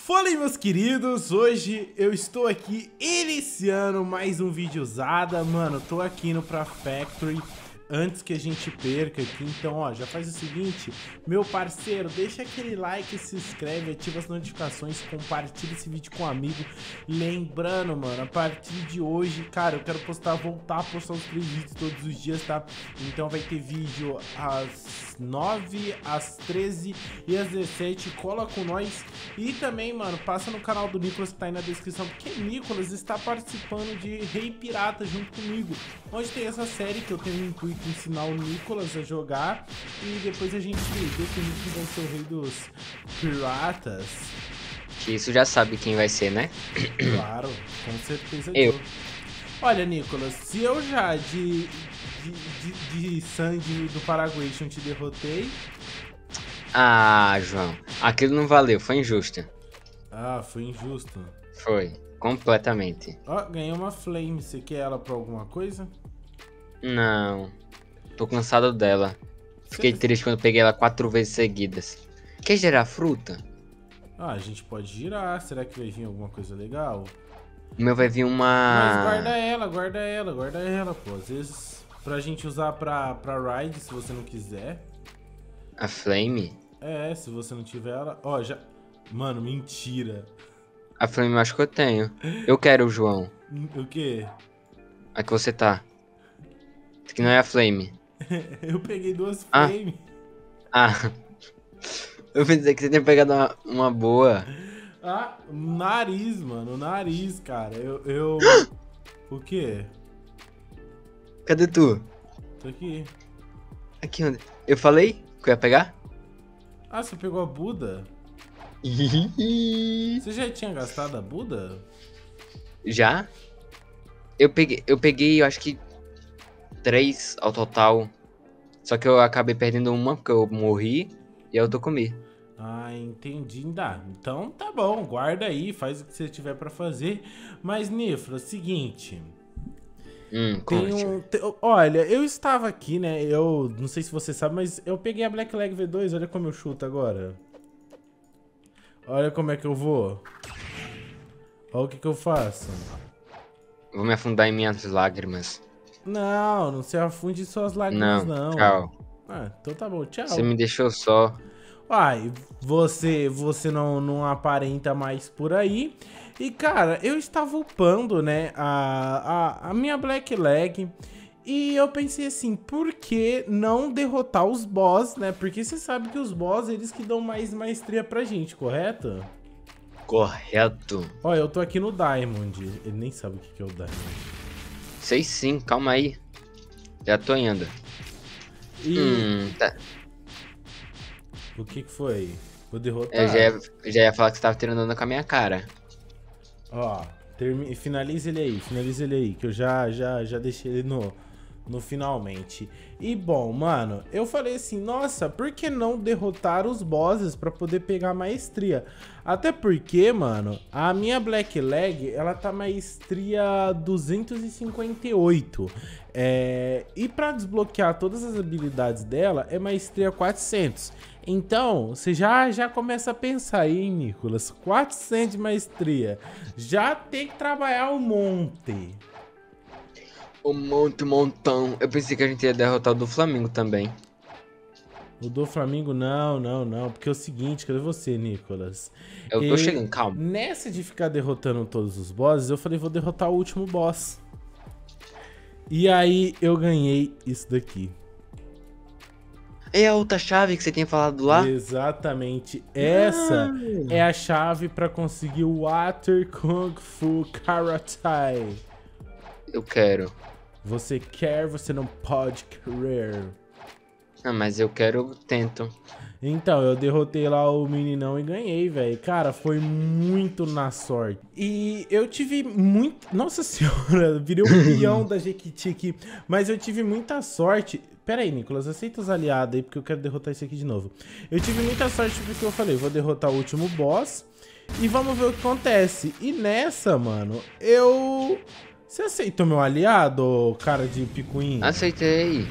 Fala aí, meus queridos, hoje eu estou aqui iniciando mais um videozada. Mano, tô aqui no Pra Factory antes que a gente perca aqui. Então, ó, já faz o seguinte, meu parceiro, deixa aquele like, se inscreve, ativa as notificações, compartilha esse vídeo com um amigo. Lembrando, mano, a partir de hoje, cara, eu quero voltar a postar os 3 vídeos todos os dias, tá? Então vai ter vídeo às 9, às 13 e às 17, cola com nós. E também, mano, passa no canal do Nicolas que tá aí na descrição, porque Nicolas está participando de Rei Pirata junto comigo, onde tem essa série que eu tenho o intuito de ensinar o Nicolas a jogar, e depois a gente define quem vai ser o rei dos piratas. Que isso já sabe quem vai ser, né? Claro, com certeza. Eu. Olha, Nicolas, se eu já de Sandy do Paraguation te derrotei... Ah, João, aquilo não valeu, foi injusto. Ah, foi injusto. Foi, completamente. Ó, ganhei uma flame, você quer ela pra alguma coisa? Não, tô cansado dela. Fiquei triste quando peguei ela 4 vezes seguidas. Quer gerar fruta? Ah, a gente pode girar, será que vai vir alguma coisa legal? O meu vai vir Mas uma... guarda ela, pô. Às vezes pra gente usar pra ride, se você não quiser. A flame? É, se você não tiver ela... Ó, já... Mano, mentira. A flame eu acho que eu tenho. Eu quero, João. O quê? A que você tá. Isso aqui não é a flame. Eu peguei 2 flame. Ah. Eu pensei que você tinha pegado uma boa. Ah, nariz, mano. Nariz, cara. Eu... O quê? Cadê tu? Tô aqui. Aqui onde? Eu falei que eu ia pegar? Ah, você pegou a Buda? Você já tinha gastado a Buda? Já? Eu peguei, eu acho que 3 ao total. Só que eu acabei perdendo uma porque eu morri e a outra eu comi. Ah, entendi. Dá. Então tá bom, guarda aí, faz o que você tiver pra fazer. Mas, Nifra, seguinte... Olha, eu estava aqui, né? Eu não sei se você sabe, mas eu peguei a Black Leg V2. Olha como eu chuto agora. Olha como é que eu vou. Olha o que eu faço. Vou me afundar em minhas lágrimas. Não se afunde suas lágrimas, não. Tchau. Ah, então tá bom, tchau. Você me deixou só. Ai, você não aparenta mais por aí. E, cara, eu estava upando, né, a minha Black Leg. E eu pensei assim, por que não derrotar os boss, né? Porque você sabe que os boss, eles que dão mais maestria pra gente, correto? Correto. Ó, eu tô aqui no Diamond. Ele nem sabe o que é o Diamond. Sei sim, calma aí. Já tô indo. Tá. O que foi? Vou derrotar. Eu já ia falar que você tava treinando com a minha cara. Ó, finaliza ele aí, que eu já deixei ele no finalmente. E bom, mano, eu falei assim, nossa, por que não derrotar os bosses pra poder pegar maestria? Até porque, mano, a minha Black Leg, ela tá maestria 258. E pra desbloquear todas as habilidades dela, é maestria 400. Então, você já começa a pensar aí, hein, Nicolas? 400 de maestria. Já tem que trabalhar um monte. Um montão. Eu pensei que a gente ia derrotar o do Flamengo também. O do Flamengo, não. Porque é o seguinte, cadê você, Nicolas? Eu tô chegando, calma. Nessa de ficar derrotando todos os bosses, eu falei, vou derrotar o último boss. E aí, eu ganhei isso daqui. É a outra chave que você tinha falado lá? Exatamente. Essa é a chave pra conseguir o Water Kung Fu Karate. Eu quero. Você quer, você não pode querer. Ah, mas eu quero, eu tento. Então, eu derrotei lá o meninão e ganhei, velho. Cara, foi muito na sorte. E eu tive muito... Nossa senhora, virei um peão da Jequiti aqui. Mas eu tive muita sorte... Pera aí, Nicolas, aceita os aliados aí, porque eu quero derrotar esse aqui de novo. Eu tive muita sorte porque eu falei, vou derrotar o último boss e vamos ver o que acontece. E nessa, mano, eu... Você aceitou meu aliado, cara de picuinha? Aceitei.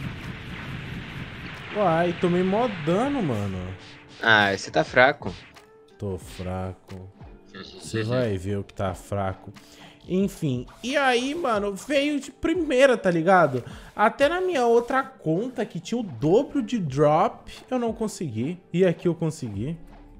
Uai, tomei mó dano, mano. Ah, você tá fraco. Tô fraco. Você vai ver o que tá fraco. Enfim, e aí, mano, veio de primeira, tá ligado? Até na minha outra conta, que tinha o dobro de drop, eu não consegui. E aqui eu consegui.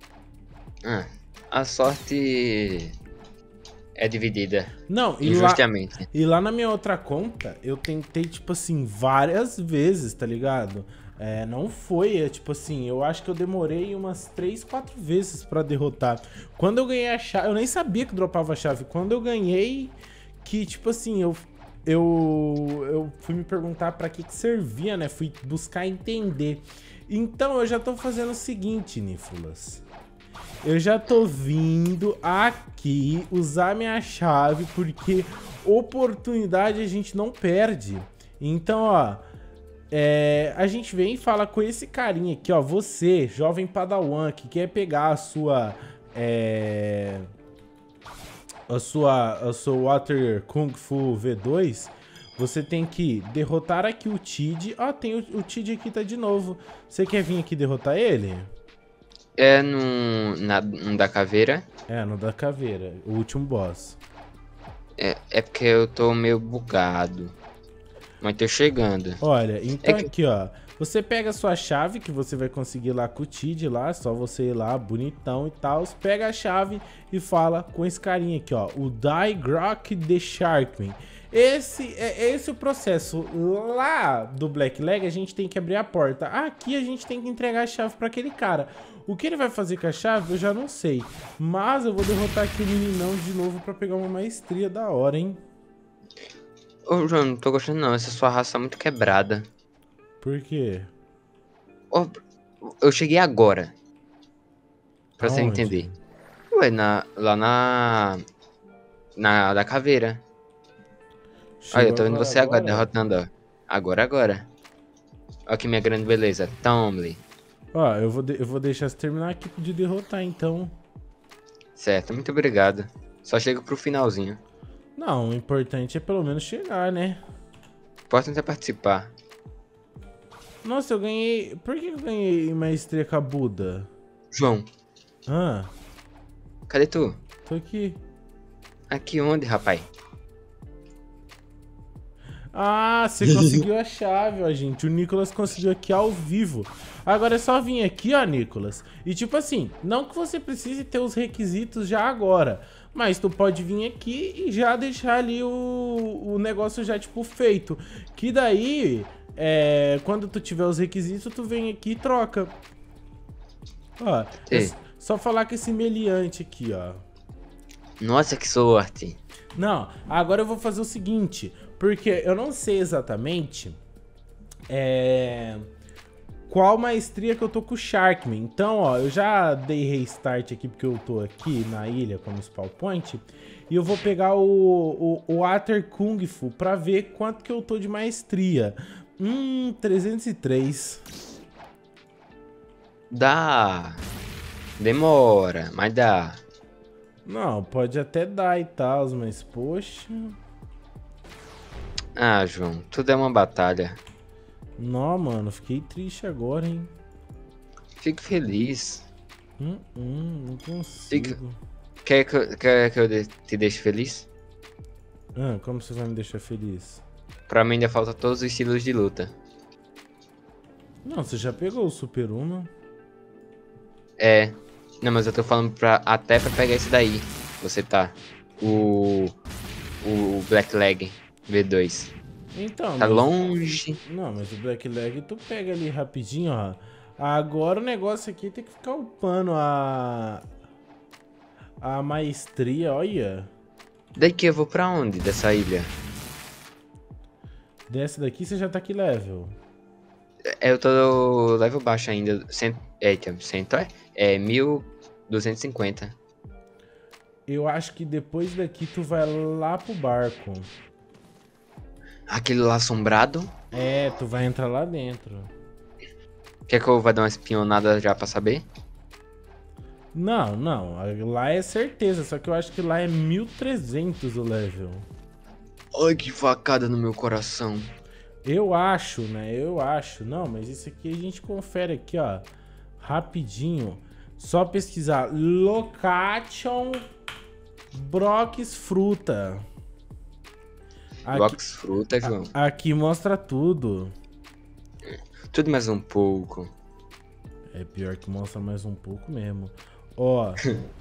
A sorte é dividida. Não, injustamente. E lá na minha outra conta, eu tentei, tipo assim, várias vezes, tá ligado? Não foi, tipo assim, eu acho que eu demorei umas 3, 4 vezes pra derrotar. Quando eu ganhei a chave, eu nem sabia que dropava a chave. Quando eu ganhei, que tipo assim, eu fui me perguntar pra que servia, né? Fui buscar entender. Então eu já tô fazendo o seguinte, Nifolas. Eu já tô vindo aqui usar minha chave, porque oportunidade a gente não perde. Então, ó... a gente vem e fala com esse carinha aqui, ó. Você, jovem padawan, que quer pegar a sua Water Kung Fu V2, você tem que derrotar aqui o Tid. Ó, tem o Tid aqui, tá de novo. Você quer vir aqui derrotar ele? No da caveira. No da caveira, o último boss. É porque eu tô meio bugado. Mas tô chegando. Olha, então aqui, ó. Você pega a sua chave, que você vai conseguir lá com o Tid lá. Só você ir lá, bonitão e tal. Pega a chave e fala com esse carinha aqui, ó. O Daigrok the Sharkman. Esse é o processo. Lá do Black Leg, a gente tem que abrir a porta. Aqui a gente tem que entregar a chave pra aquele cara. O que ele vai fazer com a chave, eu já não sei. Mas eu vou derrotar aquele meninão de novo pra pegar uma maestria da hora, hein? Ô, João, não tô gostando não. Essa sua raça é muito quebrada. Por quê? Eu cheguei agora. Pra você Aonde? entender. Ué, lá na da caveira. Olha, eu tô vendo você agora derrotando, ó. Agora. Olha que minha grande beleza. Tome. Ó, eu vou deixar você terminar aqui de derrotar, então. Certo, muito obrigado. Só chego pro finalzinho. Não, o importante é pelo menos chegar, né? Posso tentar participar. Nossa, eu ganhei... Por que eu ganhei maestria com a Buda? João, cadê tu? Tô aqui. Aqui onde, rapaz? Ah, você conseguiu a chave, ó, gente. O Nicolas conseguiu aqui ao vivo. Agora é só vir aqui, ó, Nicolas. E tipo assim, não que você precise ter os requisitos já agora, mas tu pode vir aqui e já deixar ali o negócio já, tipo, feito. Que daí, quando tu tiver os requisitos, tu vem aqui e troca. Ó, só falar com esse meliante aqui, ó. Nossa, que sorte. Não, agora eu vou fazer o seguinte, porque eu não sei exatamente qual maestria que eu tô com o Sharkman. Então, ó, eu já dei restart aqui porque eu tô aqui na ilha como spawn point. E eu vou pegar o Water Kung Fu pra ver quanto que eu tô de maestria. 303. Dá. Demora, mas dá. Não, pode até dar e tal, mas poxa... Ah, João, tudo é uma batalha. Não, mano, fiquei triste agora, hein? Fique feliz. Não consigo. Quer que eu te deixe feliz? Como você vai me deixar feliz? Pra mim ainda falta todos os estilos de luta. Não, você já pegou o Super Uma? Não, mas eu tô falando até pra pegar esse daí. Você tá. O Black Leg V2. Então, tá longe. Não, mas o Black Leg tu pega ali rapidinho, ó. Agora o negócio aqui tem que ficar upando a maestria, olha. Daqui eu vou pra onde dessa ilha? Dessa daqui você já tá que level? Eu tô level baixo ainda. 1250. Eu acho que depois daqui tu vai lá pro barco. Aquele lá assombrado? Tu vai entrar lá dentro. Quer que eu vá dar uma espionada já pra saber? Não, lá é certeza, só que eu acho que lá é 1300 o level. Ai, que facada no meu coração. Eu acho, né? Não, mas isso aqui a gente confere aqui, ó. Rapidinho. Só pesquisar location Brox Fruta. Brox Fruta, João. Aqui mostra tudo. Tudo mais um pouco. É pior que mostra mais um pouco mesmo. Ó.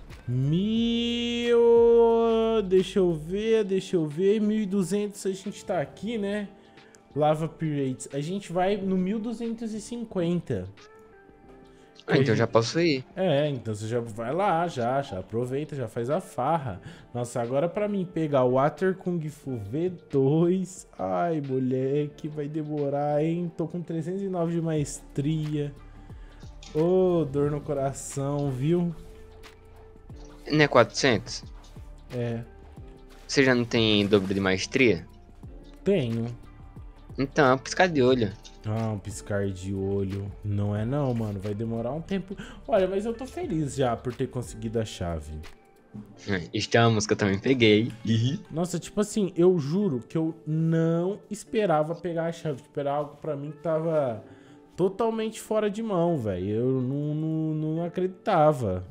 Deixa eu ver. 1.200 a gente tá aqui, né? Lava Pirates. A gente vai no 1.250. Então já posso ir. Então você já vai lá, já aproveita, já faz a farra. Nossa, agora pra mim pegar o Water Kung Fu V2, ai, moleque, vai demorar, hein? Tô com 309 de maestria. Ô, dor no coração, viu? Não é 400? É. Você já não tem dobro de maestria? Tenho. Então, piscar de olho. Ah, um piscar de olho. Não é não, mano. Vai demorar um tempo. Olha, mas eu tô feliz já por ter conseguido a chave. Estamos, que eu também peguei. Nossa, tipo assim, eu juro que eu não esperava pegar a chave. Tipo, era algo pra mim que tava totalmente fora de mão, velho. Eu não acreditava.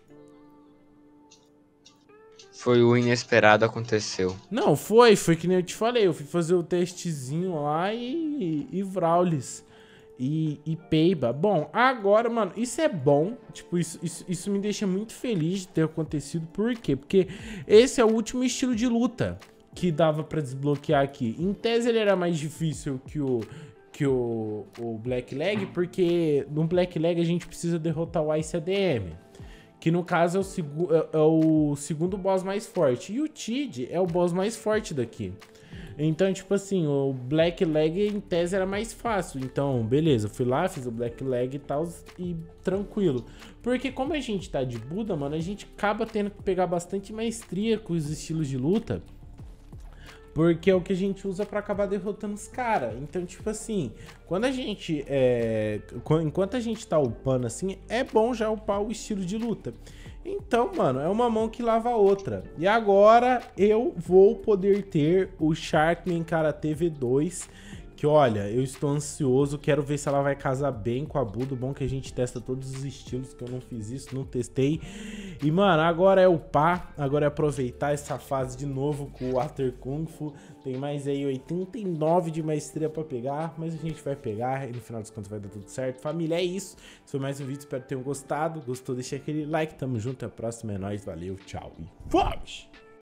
Foi o inesperado, aconteceu. Não, foi que nem eu te falei. Eu fui fazer o testezinho lá e Vraulis. E Peiba. Bom, agora, mano, isso é bom. Tipo, isso me deixa muito feliz de ter acontecido. Por quê? Porque esse é o último estilo de luta que dava pra desbloquear aqui. Em tese, ele era mais difícil que o Black Leg, porque no Black Leg a gente precisa derrotar o Ice ADM. Que no caso é o segundo boss mais forte. E o Tid é o boss mais forte daqui. Então, tipo assim, o Black Leg em tese era mais fácil. Então, beleza, eu fui lá, fiz o Black Leg e tal, e tranquilo. Porque como a gente tá de Buda, mano, a gente acaba tendo que pegar bastante maestria com os estilos de luta. Porque é o que a gente usa pra acabar derrotando os caras. Então, tipo assim, quando a gente enquanto a gente tá upando assim, é bom já upar o estilo de luta. Então, mano, é uma mão que lava a outra. E agora eu vou poder ter o Sharkman Karate V2. Que olha, eu estou ansioso, quero ver se ela vai casar bem com a Buda. Bom que a gente testa todos os estilos, que eu não fiz isso, não testei. E, mano, agora é upar, agora é aproveitar essa fase de novo com o Water Kung Fu. Tem mais aí 89 de maestria pra pegar, mas a gente vai pegar e no final das contas vai dar tudo certo. Família, é isso. Esse foi mais um vídeo, espero que tenham gostado. Gostou, deixa aquele like, tamo junto, até a próxima, é nóis, valeu, tchau e fomos!